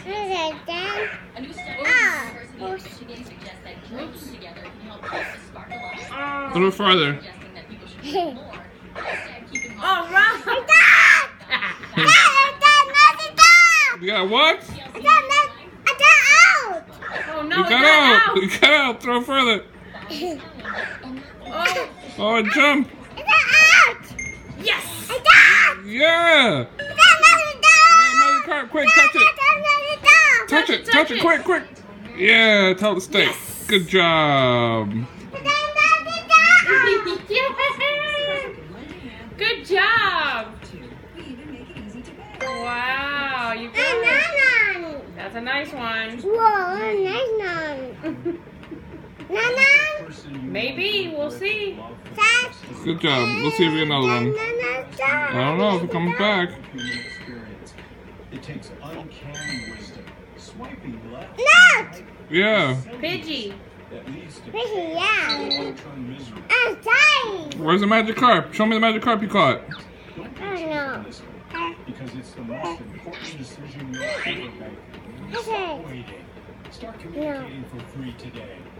A new study from the University of Michigan suggests that drinking together can help keep the spark alive. A little farther. Suggesting that people should drink more. Instead, keep in mind. All right. You got what? Oh no, You it got out. You got out. Throw further. Oh, Oh, jump. yes. Yeah. Mario Kart, quick, touch it. Touch it, quick. Yeah, tell it to stay. Yes. Good job. Good job. Wow, you got it. That's a nice one. Maybe, we'll see. Good job. We'll see if we get another one. I don't know if it comes back. It takes uncanny wisdom. Swiping left. Yeah. Pidgey. That leads to long-term misery. Where's the magic carp? Show me the magic carp you caught. Because it's the most important decision you'll ever make. Stop waiting. Start communicating for free today.